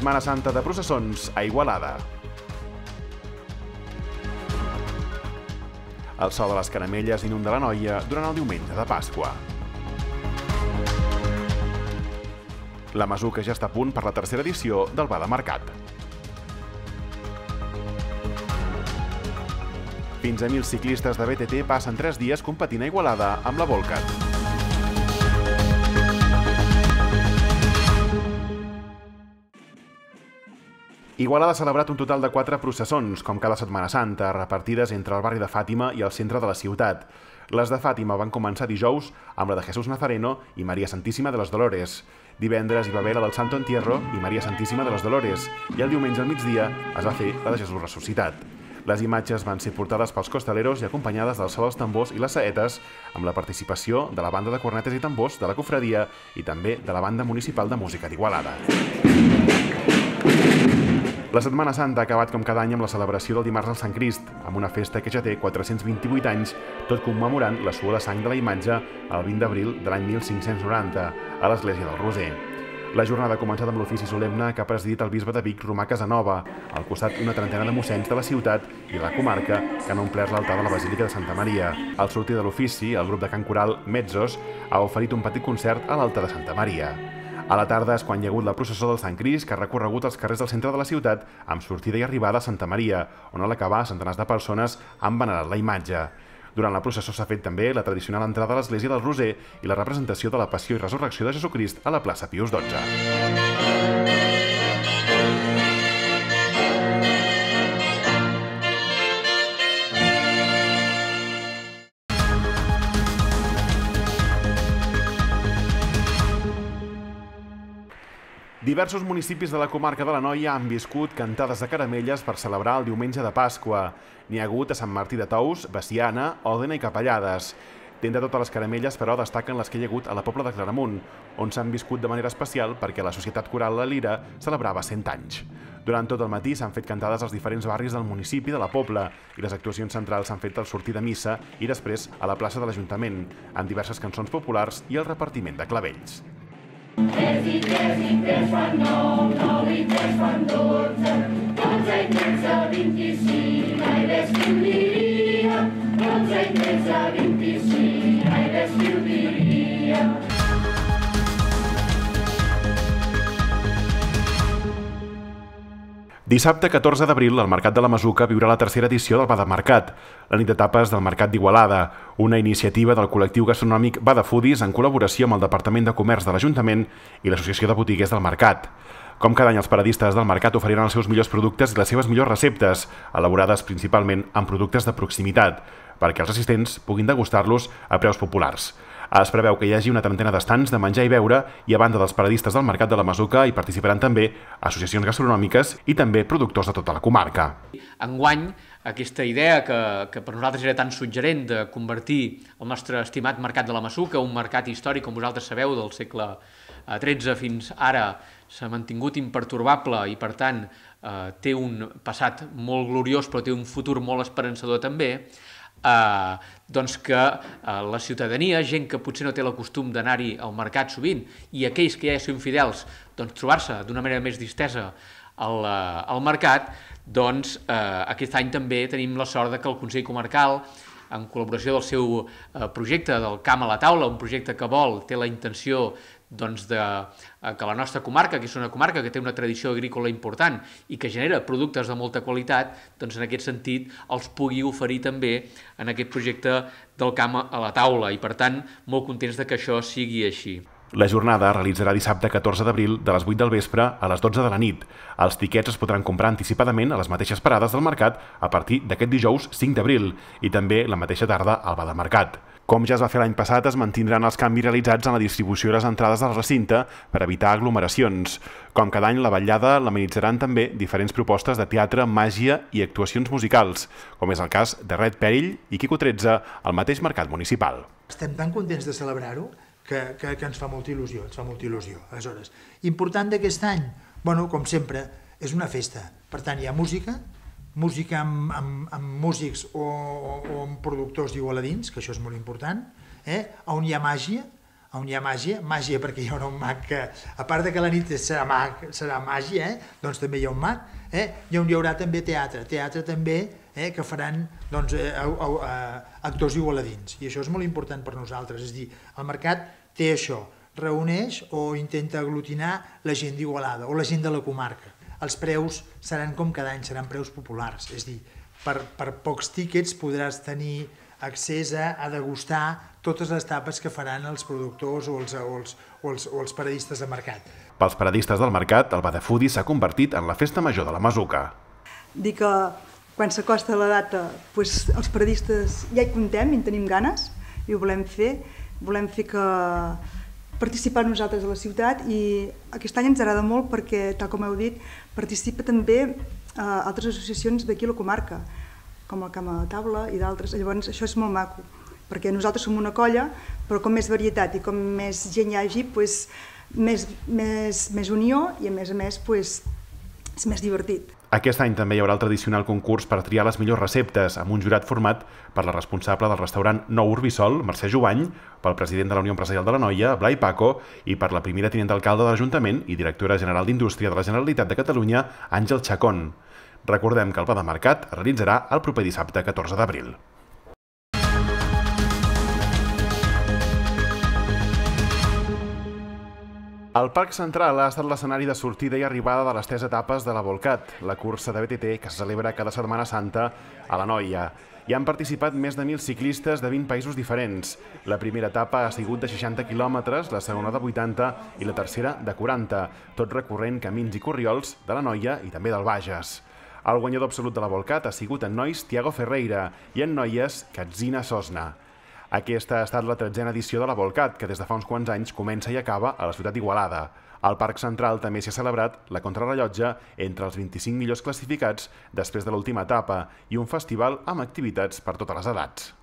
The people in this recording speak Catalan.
Setmana Santa de processons a Igualada. El so de les caramelles inunda l'Anoia durant el diumenge de Pasqua. La Masuca ja està a punt per la tercera edició del Bada Mercat. Fins a 1.000 ciclistes de BTT passen 3 dies competint a Igualada amb la Volcat. Igualada ha celebrat un total de 4 processons, com cada Setmana Santa, repartides entre el barri de Fàtima i el centre de la ciutat. Les de Fàtima van començar dijous amb la de Jesús Nazareno i Maria Santíssima de les Dolores. Divendres hi va haver la del Santo Entierro i Maria Santíssima de les Dolores, i el diumenge al migdia es va fer la de Jesús Ressuscitat. Les imatges van ser portades pels costaleros i acompanyades del so dels tambors i les saetes, amb la participació de la banda de cornetes i tambors de la cofradia i també de la banda municipal de música d'Igualada. La Setmana Santa ha acabat com cada any amb la celebració del dimarts del Sant Crist, amb una festa que ja té 428 anys, tot commemorant la suor de sang de la imatge el 20 d'abril de l'any 1590, a l'Església del Roser. La jornada ha començat amb l'ofici solemne que ha presidit el bisbe de Vic, Romà Casanova, al costat una trentena de mossens de la ciutat i la comarca que han omplert l'altar de la Basílica de Santa Maria. Al sortir de l'ofici, el grup de cant coral Mezzos ha oferit un petit concert a l'altar de Santa Maria. A la tarda és quan hi ha hagut la processó del Sant Crist, que ha recorregut els carrers del centre de la ciutat amb sortida i arribada a Santa Maria, on a l'acabar centenars de persones han venerat la imatge. Durant la processó s'ha fet també la tradicional entrada a l'Església del Roser i la representació de la Passió i Resurrecció de Jesucrist a la plaça Pius XII. Diversos municipis de la comarca de l'Anoia han viscut cantades de caramelles per celebrar el diumenge de Pasqua. N'hi ha hagut a Sant Martí de Tous, Veciana, Òdena i Capellades. D'entre totes les caramelles, però, destaquen les que hi ha hagut a la Pobla de Claramunt, on s'han viscut de manera especial perquè la Societat Coral La Lira celebrava 100 anys. Durant tot el matí s'han fet cantades als diferents barris del municipi de la Pobla i les actuacions centrals s'han fet al sortir de missa i després a la plaça de l'Ajuntament, amb diverses cançons populars i el repartiment de clavells. Tres i tres fan 9 i 3 fan 12, 12 i 13, 25, ai l'escriuria, 12 i 13, 25, ai l'escriuria. Dissabte 14 d'abril, el Mercat de la Masuca viurà la tercera edició del Bada Mercat, la nit de tapes del Mercat d'Igualada, una iniciativa del col·lectiu gastronòmic Bada Foodies en col·laboració amb el Departament de Comerç de l'Ajuntament i l'Associació de Botiguers del Mercat. Com cada any, els paradistes del mercat oferiran els seus millors productes i les seves millors receptes, elaborades principalment amb productes de proximitat, perquè els assistents puguin degustar-los a preus populars. Es preveu que hi hagi una trentena d'estants de menjar i beure i a banda dels paradistes del Mercat de la Masuca hi participaran també associacions gastronòmiques i també productors de tota la comarca. Enguany, aquesta idea que per nosaltres era tan suggerent de convertir el nostre estimat Mercat de la Masuca, un mercat històric, com vosaltres sabeu, del segle XIII fins ara, s'ha mantingut impertorbable i, per tant, té un passat molt gloriós però té un futur molt esperançador també, doncs que la ciutadania, gent que potser no té el costum d'anar-hi al mercat sovint, i aquells que ja són fidels, doncs trobar-se d'una manera més distesa al mercat, doncs aquest any també tenim la sort que el Consell Comarcal, en col·laboració del seu projecte del Camp a la Taula, un projecte que té la intenció que la nostra comarca, que és una comarca que té una tradició agrícola important i que genera productes de molta qualitat, doncs en aquest sentit els pugui oferir també en aquest projecte del Camp a la Taula i, per tant, molt contents que això sigui així. La jornada es realitzarà dissabte 14 d'abril de les 8 del vespre a les 12 de la nit. Els tiquets es podran comprar anticipadament a les mateixes parades del mercat a partir d'aquest dijous 5 d'abril i també la mateixa tarda al Bada Mercat. Com ja es va fer l'any passat, es mantindran els canvis realitzats en la distribució i les entrades del recinte per evitar aglomeracions. Com cada any, la vetllada l'amenitzaran també diferents propostes de teatre, màgia i actuacions musicals, com és el cas de Red Perill i Quico 13 al mateix mercat municipal. Estem tan contents de celebrar-ho que ens fa molta il·lusió, Aleshores, important d'aquest any, bueno, com sempre, és una festa. Per tant, hi ha música amb músics o amb productors igualadins, que això és molt important, on hi ha màgia, on hi ha màgia, màgia perquè hi haurà un mag que, a part de que la nit serà màgia, doncs també hi ha un mag, i on hi haurà també teatre també, que faran actors igualadins, i això és molt important per nosaltres, és a dir, el mercat té això, reuneix o intenta aglutinar la gent d'Igualada o la gent de la comarca. Els preus seran com cada any, seran preus populars, és a dir, per pocs tíquets podràs tenir accés a degustar totes les tapes que faran els productors o els paradistes de mercat. Pels paradistes del mercat, el Badafoodie s'ha convertit en la festa major de la Masuca. Dir que quan s'acosta la data, els paradistes ja hi comptem i en tenim ganes i ho volem fer que participar nosaltres a la ciutat, i aquest any ens agrada molt perquè, tal com heu dit, participa també altres associacions d'aquí a la comarca, com el Camp a la Taula i d'altres. Llavors això és molt maco, perquè nosaltres som una colla, però com més varietat i com més gent hi hagi, més unió i a més és més divertit. Aquest any també hi haurà el tradicional concurs per triar les millors receptes, amb un jurat format per la responsable del restaurant Nou Urbisol, Mercè Jovany, pel president de la Unió Empresarial de l'Anoia, Blai Paco, i per la primera tinent d'alcalde de l'Ajuntament i directora general d'Indústria de la Generalitat de Catalunya, Àngel Chacón. Recordem que el Pla de Mercat es realitzarà el proper dissabte 14 d'abril. El Parc Central ha estat l'escenari de sortida i arribada de les 3 etapes de la Volcat, la cursa de BTT que se celebra cada Setmana Santa a l'Anoia. Hi han participat més de 1.000 ciclistes de 20 països diferents. La primera etapa ha sigut de 60 quilòmetres, la segona de 80 i la tercera de 40, tot recorrent camins i corriols de l'Anoia i també del Bages. El guanyador absolut de la Volcat ha sigut en nois Tiago Ferreira i en noies Katzina Sosna. Aquesta ha estat la 13a edició de la Volcat, que des de fa uns quants anys comença i acaba a la ciutat d'Igualada. Al Parc Central també s'hi ha celebrat la contrarrellotge entre els 25 millors classificats després de l'última etapa i un festival amb activitats per totes les edats.